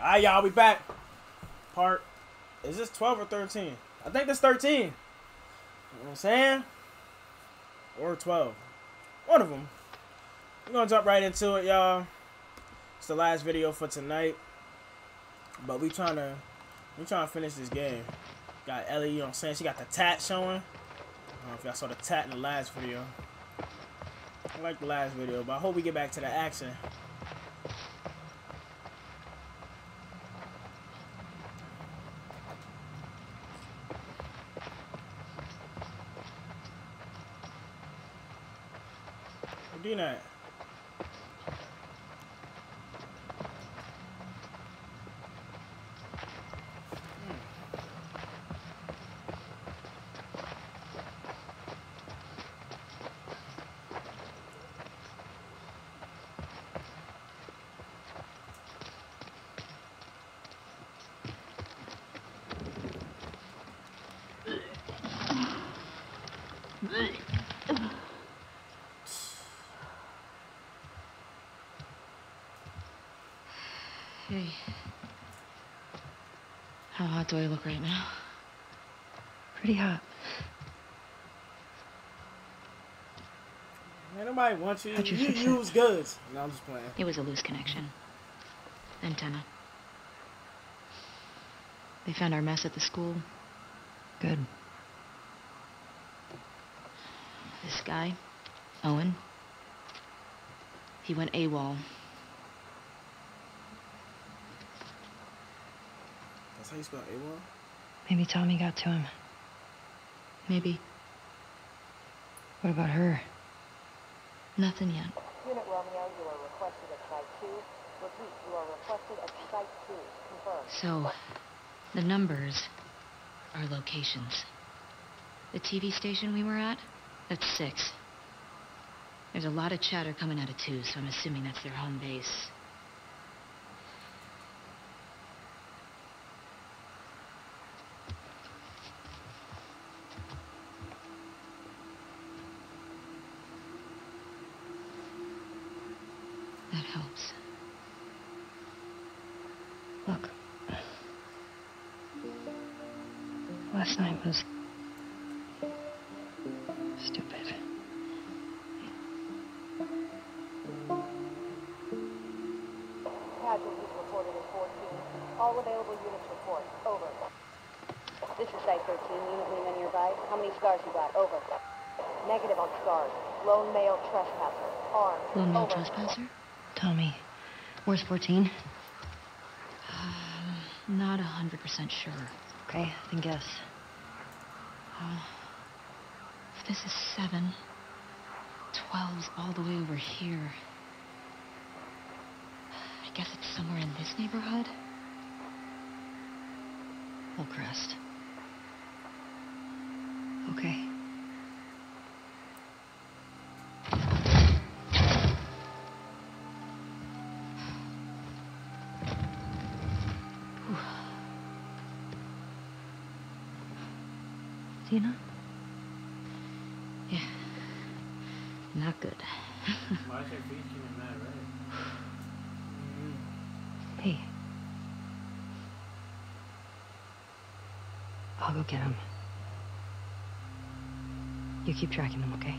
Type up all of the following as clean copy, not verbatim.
Alright, y'all, we back. Part, is this 12 or 13? I think this 13. You know what I'm saying? Or 12. One of them. We're gonna jump right into it, y'all. It's the last video for tonight. But we trying to finish this game. Got Ellie, you know what I'm saying? She got the tat showing. I don't know if y'all saw the tat in the last video. I like the last video, but I hope we get back to the action. Doing that. Hey. How hot do I look right now? Pretty hot. Man, nobody wants you. How'd you You fix it? use goods. No, I'm just playing. It was a loose connection. Antenna. They found our mess at the school. Good. This guy, Owen, he went AWOL. That's how you spell AWOL? Maybe Tommy got to him. Maybe. What about her? Nothing yet. Unit Romeo, you are requested at Site 2. Repeat, you are requested at Site 2. Confirmed. So, the numbers are locations. The TV station we were at, that's 6. There's a lot of chatter coming out of 2, so I'm assuming that's their home base. That helps. Look. Last night was stupid. Casualties reported in 14. All available units report. Over. This is Site 13. Unit Lima nearby. How many scars you got? Over. Negative on scars. Lone male trespasser. Armed. Lone male Over. trespasser? Tommy, where's 14? Not 100% sure. Okay, then guess. If this is 7, 12's all the way over here. I guess it's somewhere in this neighborhood? Hillcrest. Okay. Tina? Yeah. Not good. Why is your feet getting mad, right? Hey. I'll go get him. You keep tracking them, okay?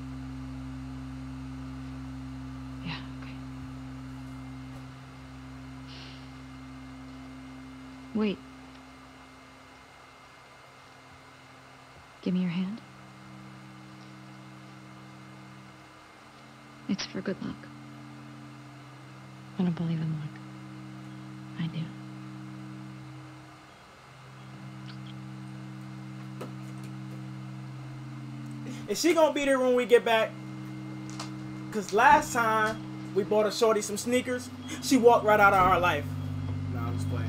Yeah, okay. Wait. Give me your hand. It's for good luck. I don't believe in luck. I do. Is she gonna be there when we get back? Cause last time we bought a shorty some sneakers, she walked right out of our life. No, I'm just playing.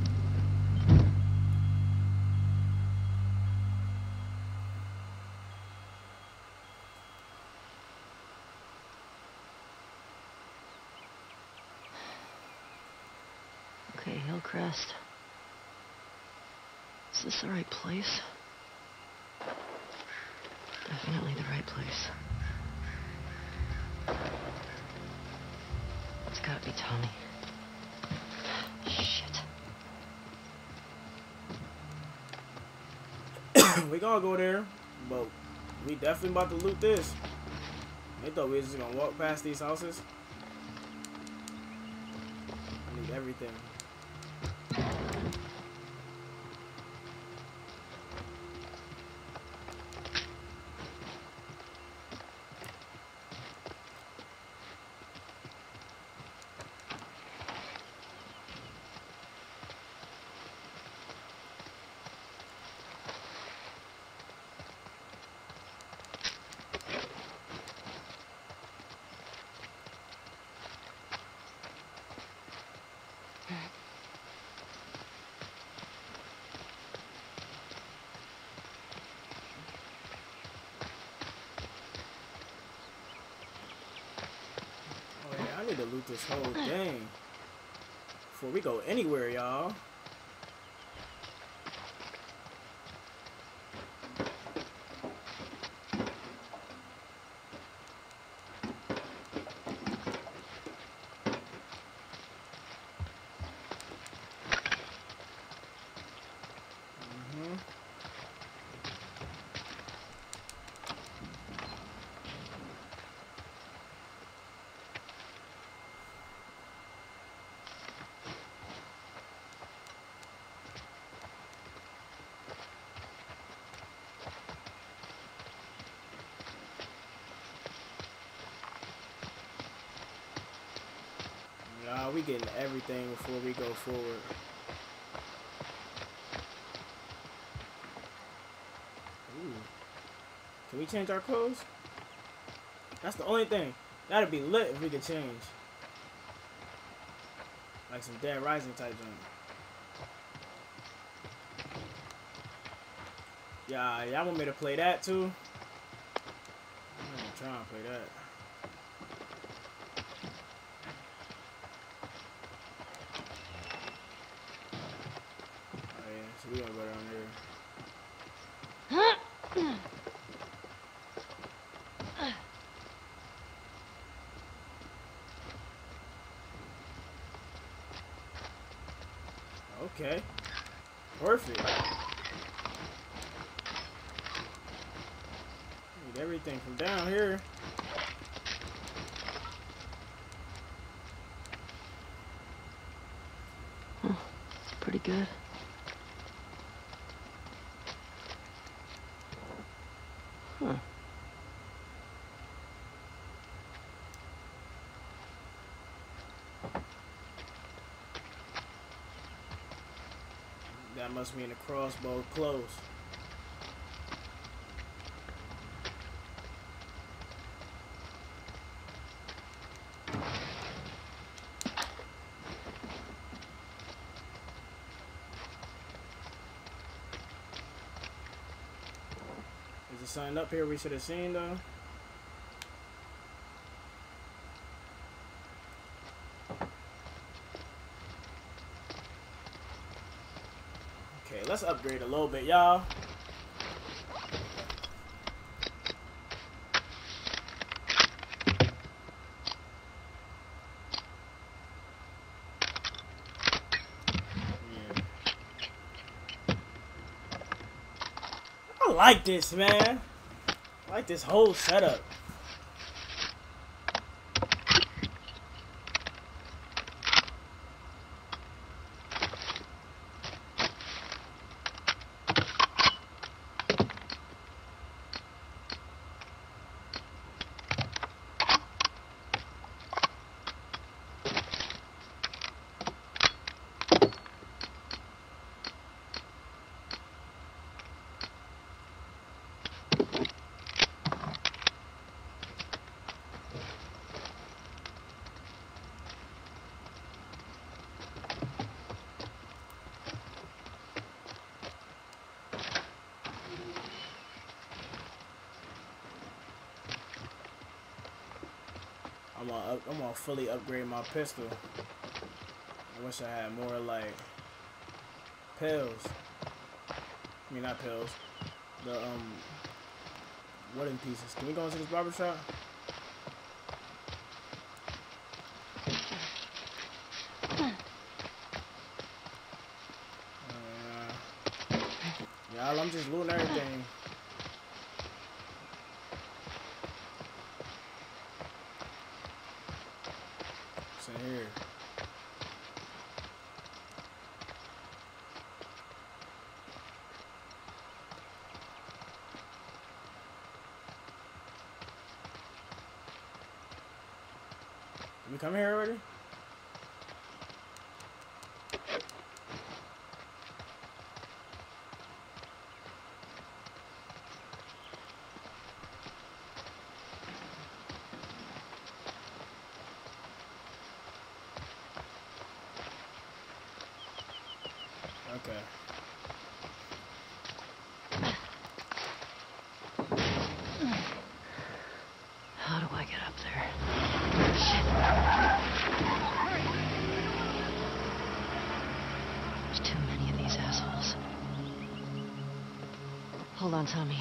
Okay, Hillcrest. Is this the right place? Definitely the right place. It's gotta be Tommy. Shh. Shit. We gonna go there, but we definitely about to loot this. They thought we was just gonna walk past these houses. I need everything. I need to loot this whole thing before we go anywhere, y'all. We getting everything before we go forward. Ooh. Can we change our clothes? That's the only thing. That'd be lit if we could change. Like some Dead Rising type junk. Yeah, y'all want me to play that too? I'm gonna try and play that. So we gonna go down there. Okay. Perfect. Need everything from down here. Oh, it's pretty good. Huh. That must mean the crossbow close. Is there something up here we should have seen though? Okay, let's upgrade a little bit, y'all. I like this, man. I like this whole setup. I'm gonna fully upgrade my pistol. I wish I had more like pills. I mean not pills. The wooden pieces. Can we go into this barber shop? Y'all, I'm just looting everything. What's in here? We come here already? Okay. How do I get up there? There's too many of these assholes. Hold on, Tommy.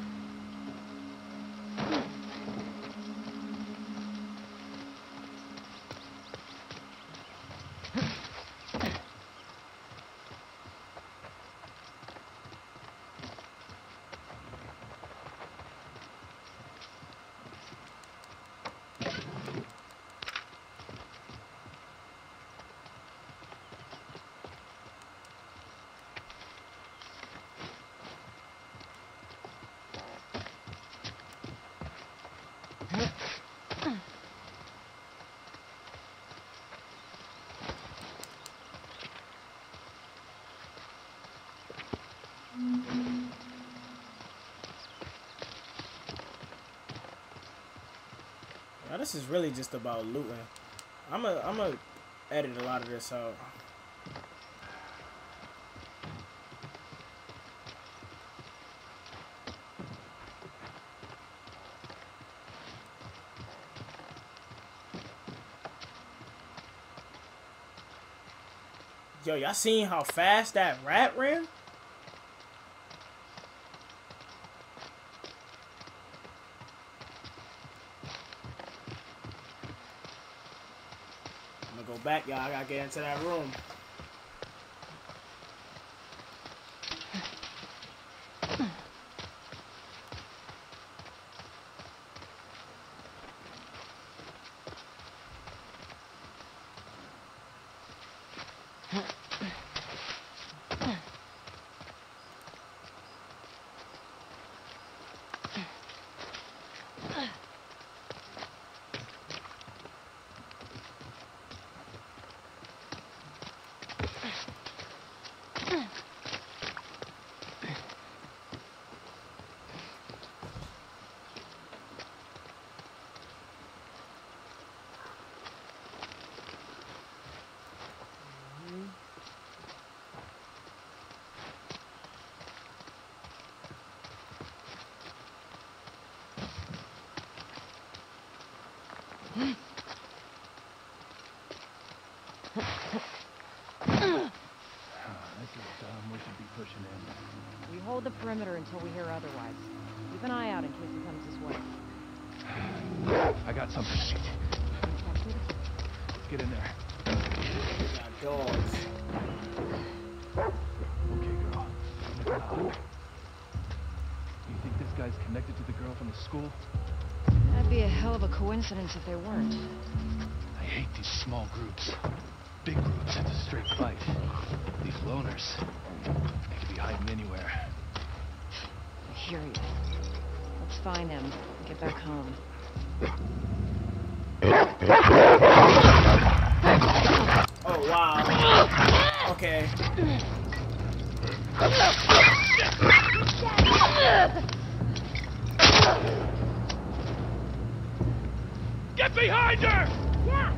Now this is really just about looting. I'm a edit a lot of this out. Yo, y'all seen how fast that rat ran? I'm gonna go back, y'all. I gotta get into that room. We hold the perimeter until we hear otherwise. Keep an eye out in case he comes this way. I got something. Let's get in there. Got dogs. Okay, girl. You think this guy's connected to the girl from the school? That'd be a hell of a coincidence if they weren't. I hate these small groups. Big groups, it's a straight fight. These loners, they could be hiding anywhere. I hear you. Let's find them and get back home. Oh, wow. Okay. Get behind her! Yeah!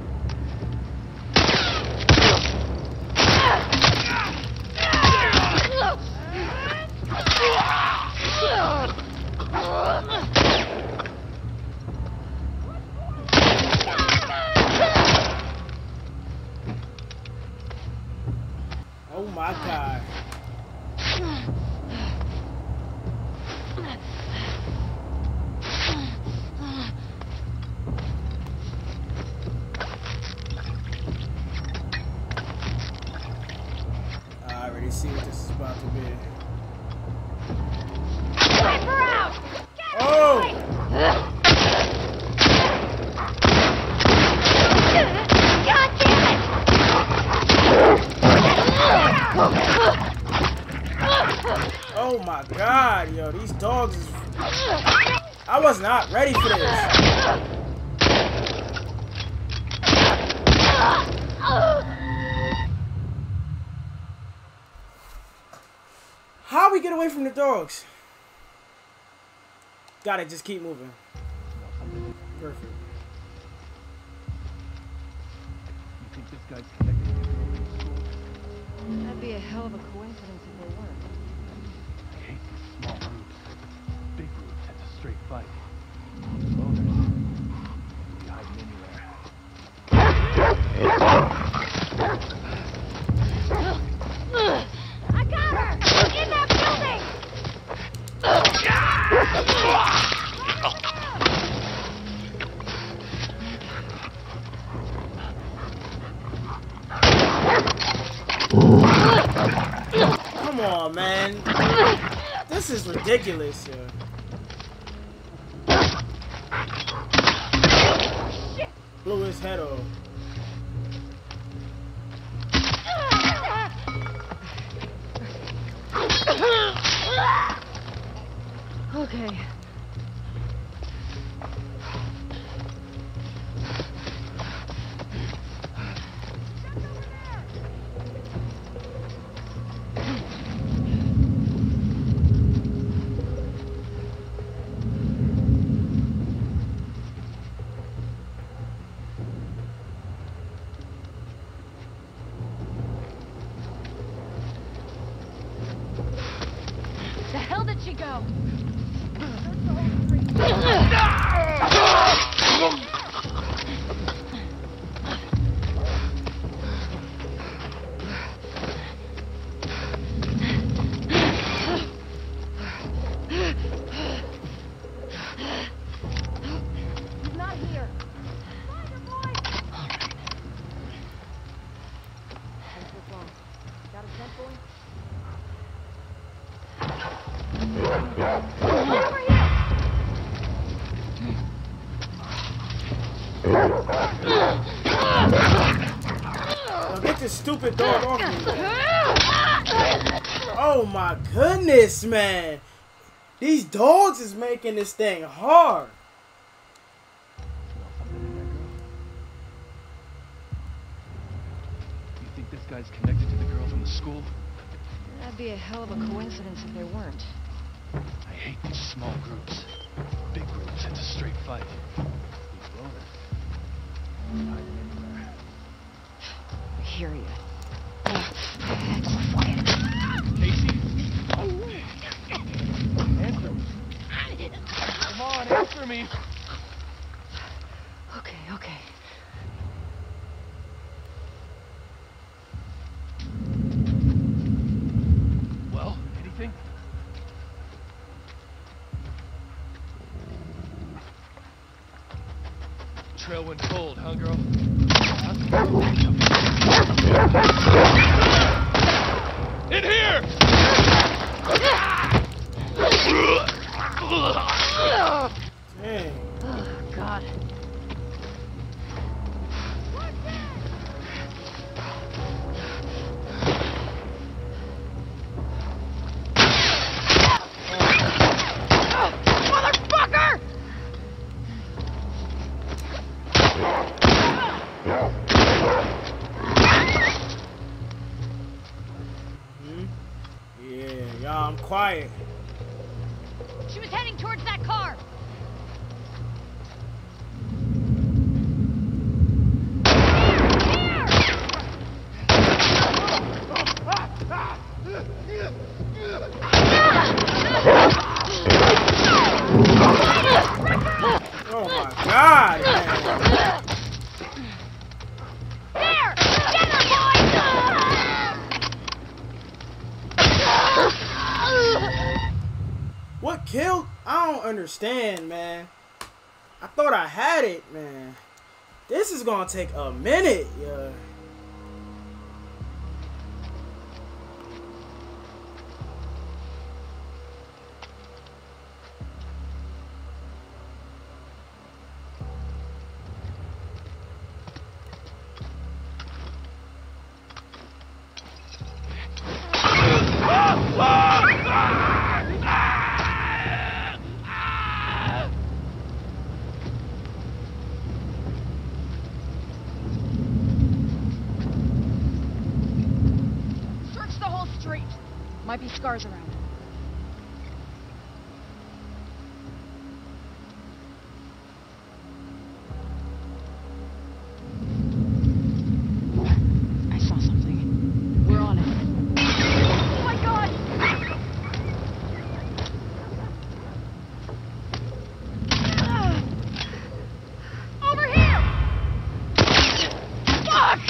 Oh my God. I already see what this is about to be. my god, yo, these dogs is... I was not ready for this. How we get away from the dogs? Gotta just keep moving. Perfect. You think this guy's connected to the girl from school? That'd be a hell of a coincidence if they weren't. I hate these small groups. Big groups, it's a straight fight. These loners can be hiding anywhere. I got her! In that building! Come on, man. This is ridiculous, yo. Blew his head off. Okay. The hell did she go? He's not here. Find her, boy. All right. Thanks for phone. Got a scent, boy? Over here! Now get this stupid dog off me. Oh my goodness, man. These dogs is making this thing hard. Smell something in there, girl? You think this guy's connected to the girl from the school? That'd be a hell of a coincidence if they weren't. I hate these small groups. Big groups, it's a straight fight. These loners can be hiding anywhere. I hear you. Casey? Answer me. Come on, answer me. Okay, okay. Well, anything? Trail went cold, huh, girl? In here! Dang. Oh, God. Motherfucker! Yeah, y'all, I'm quiet. She was heading towards that car. Oh my god, man. There! Get her, boy! What killed? I don't understand, man. I thought I had it, man. This is gonna take a minute, yeah. Might be scars around. I saw something. We're on it. Oh my god! Over here! Fuck!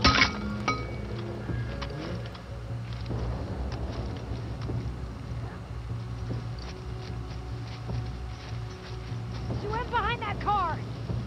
She went behind that car!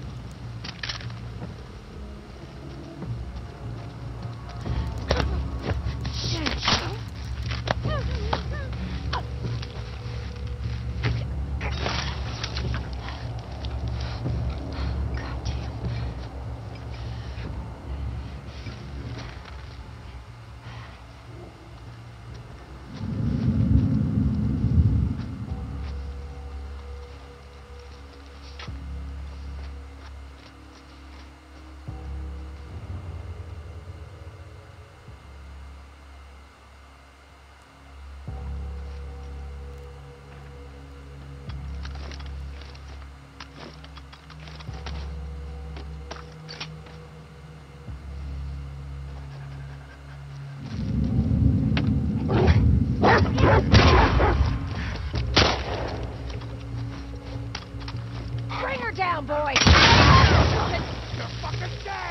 Bring her down, boy! You're fucking dead!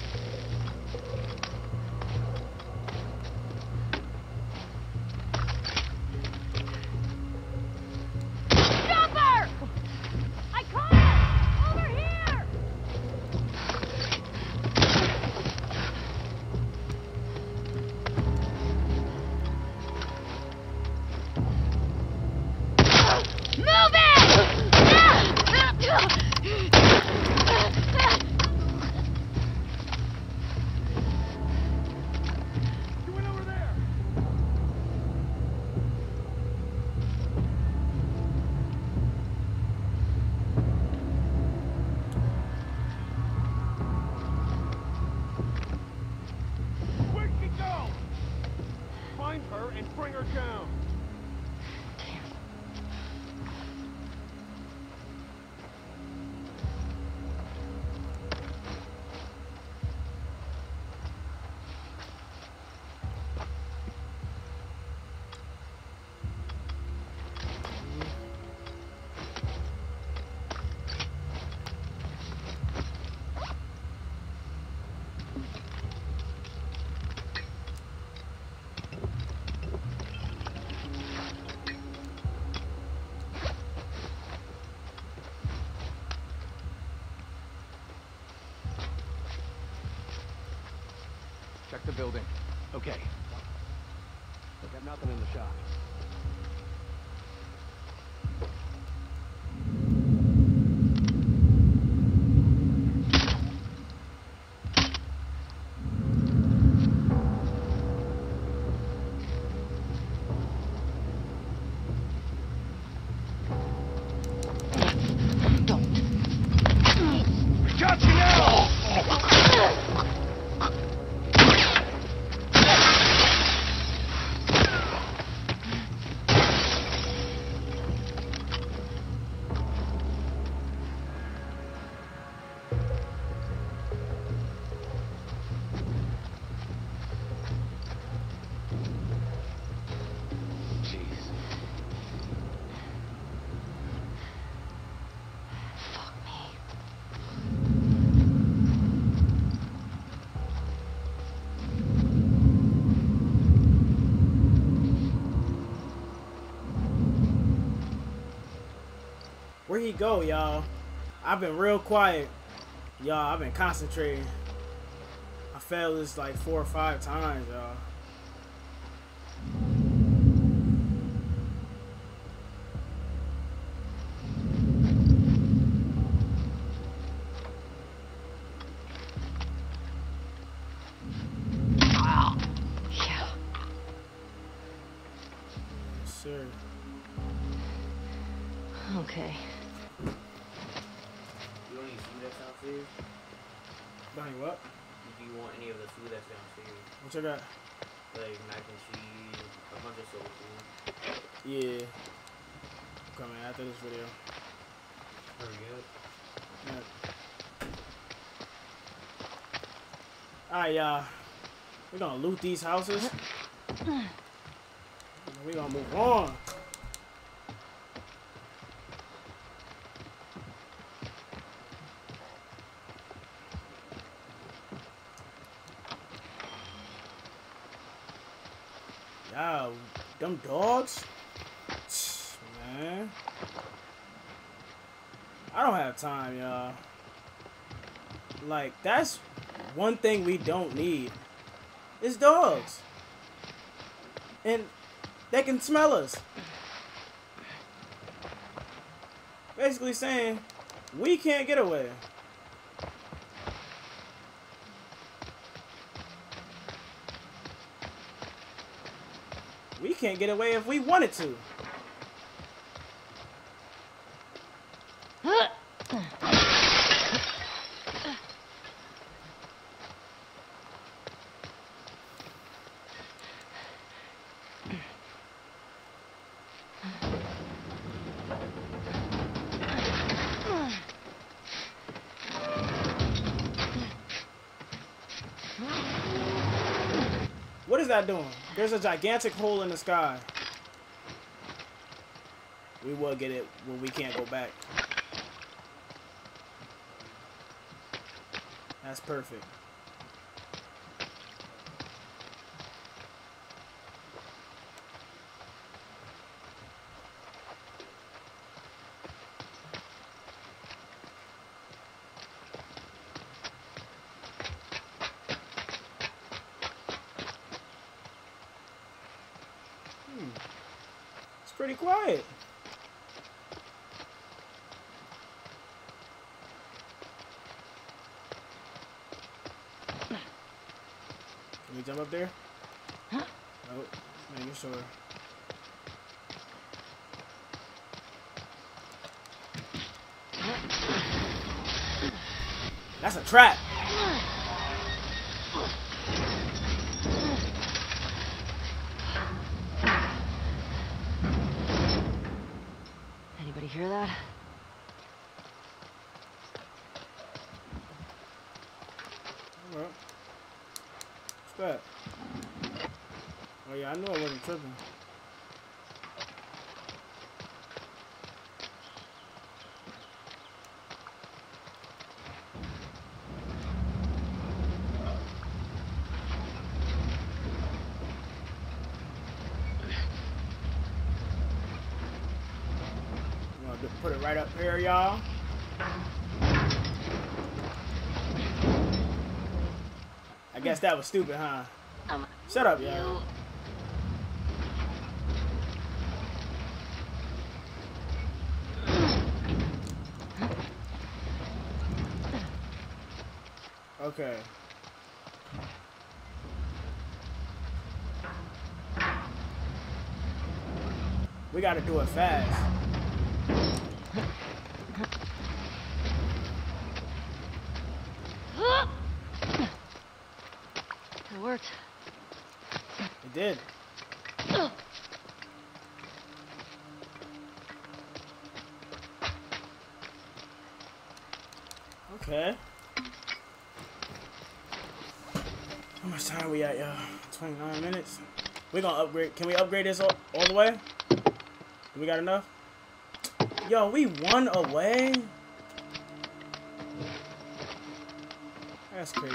Stop her! I caught her! Over here! Move it! You went over there! Where'd she go? Find her and bring her down. Check the building. Okay. I got nothing in the shop. Got you now! Where he go, y'all? I've been real quiet. Y'all, I've been concentrating. I failed this like 4 or 5 times, y'all. Yeah. Yes, sir. Okay. You don't need food that's downstairs? Donnie, what? Do you want any of the food that's downstairs? What you got? Like mac and cheese, a bunch of soul food. Yeah. Coming after this video. Hurry up. Yeah. Alright, y'all. We're gonna loot these houses. We're gonna move on. Y'all, them dogs? Man. I don't have time, y'all. Like, that's one thing we don't need. It's dogs. And they can smell us. Basically saying, we can't get away. We can't get away if we wanted to. What is that doing? There's a gigantic hole in the sky. We will get it when we can't go back. That's perfect. It's pretty quiet. Can we jump up there? Nope. Just making sure. That's a trap. Anybody hear that? Alright. What's that? Oh yeah, I knew I wasn't tripping. I'm gonna put it right up here, y'all. I guess that was stupid, huh? Shut up, y'all. Okay. We gotta do it fast. It worked. It did. Okay. How much time we at, y'all? 29 minutes. We're gonna upgrade. Can we upgrade this all the way? Do we got enough? Yo, we 1 away? That's crazy.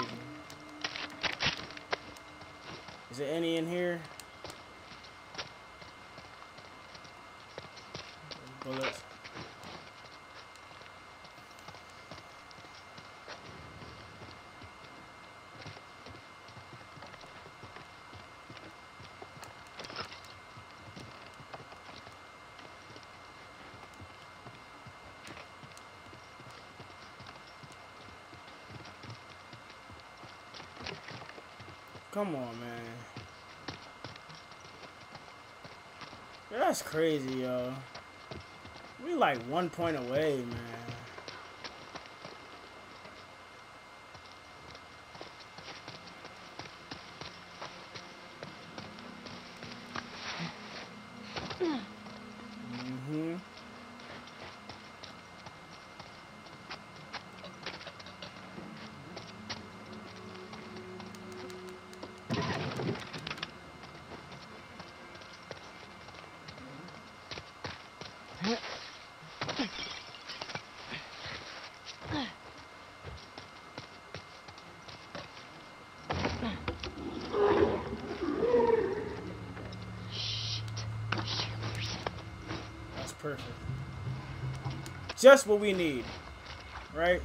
Is there any in here? Bullets. Come on, man. Yeah, that's crazy, yo. We like 1 point away, man. Perfect. Just what we need. Right?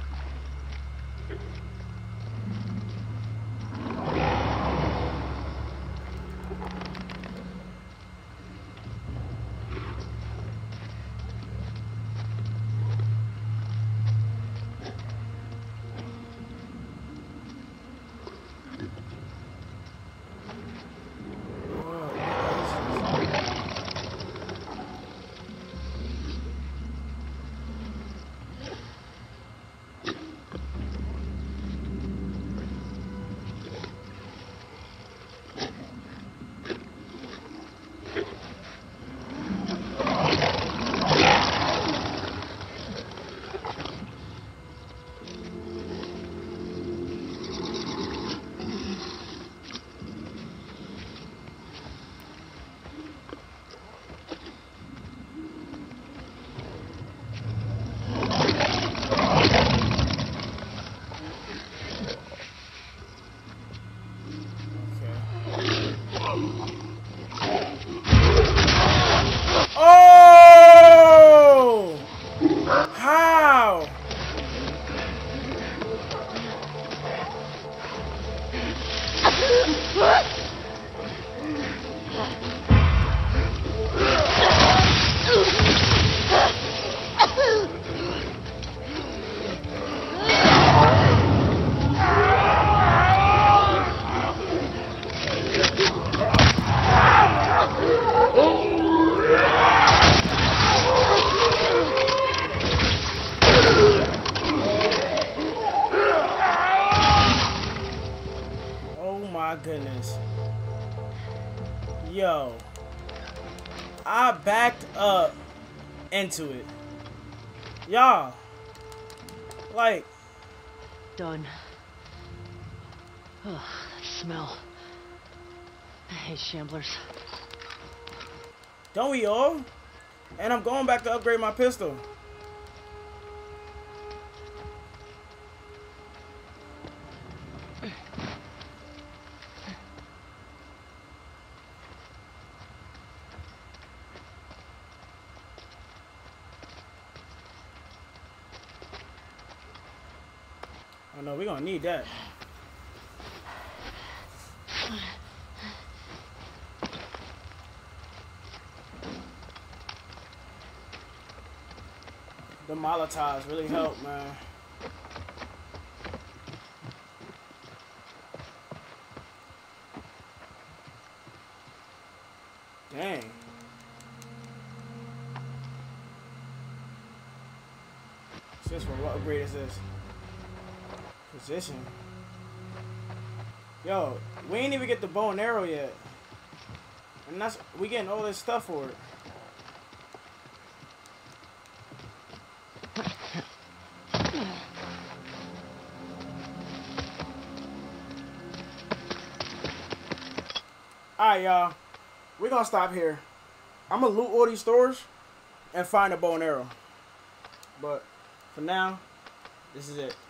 Oh! How? My goodness. Yo. I backed up into it. Y'all. Like. Done. Ugh, that smell. I hate shamblers. Don't we all? And I'm going back to upgrade my pistol. Oh no, we're gonna need that. The Molotovs really help, man. Dang. This one, what upgrade is this? Position. Yo, we ain't even get the bow and arrow yet. And that's, we getting all this stuff for it. Alright, y'all. We're gonna stop here. I'm gonna loot all these stores and find a bow and arrow. But for now, this is it.